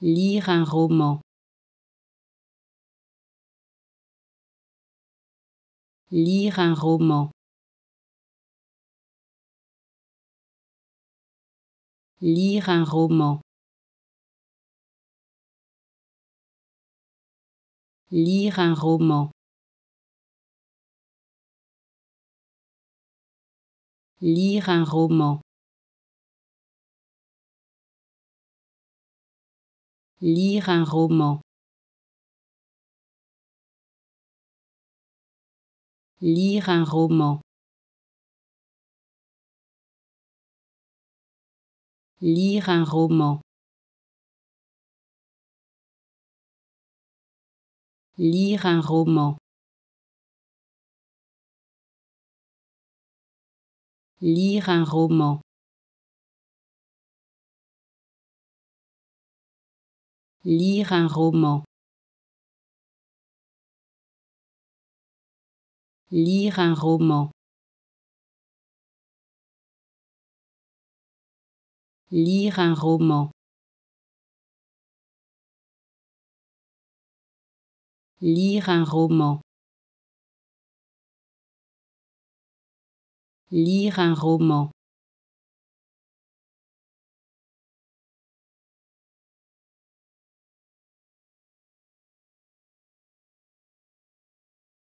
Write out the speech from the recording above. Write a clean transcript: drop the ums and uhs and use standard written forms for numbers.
Lire un roman. Lire un roman. Lire un roman. Lire un roman. Lire un roman. Lire un roman. Lire un roman. Lire un roman. Lire un roman. Lire un roman. Lire un roman. Lire un roman. Lire un roman. Lire un roman. Lire un roman.